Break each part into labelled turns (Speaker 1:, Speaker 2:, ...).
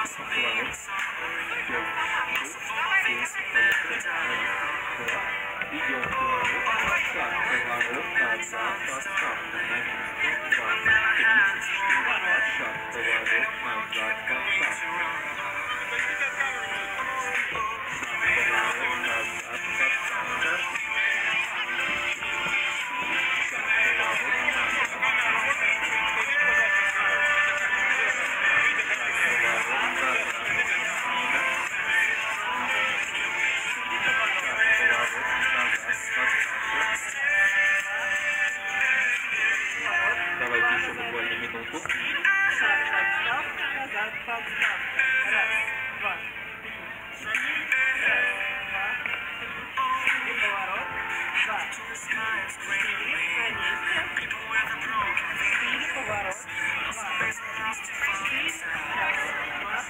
Speaker 1: Идем поворот, шаг, поворот, назад, посадка на место, 2, 3, 4, шаг, поворот, назад, посадка. Поворот, назад, посадка. Шаг, поворот, назад, давайте еще буквально минуту.
Speaker 2: Шаг, подставка, назад, подставка. Раз, два. Раз, два. И поворот. Два. 4 на месте. 4 поворот. 2. 4. Раз, два.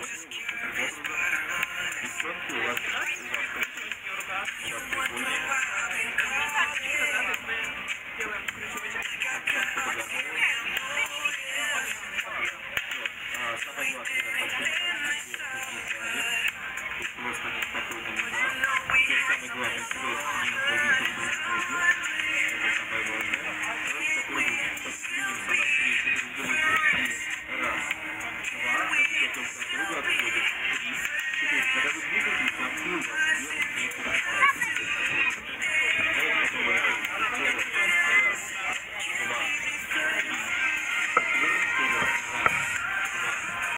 Speaker 1: девчонки, у вас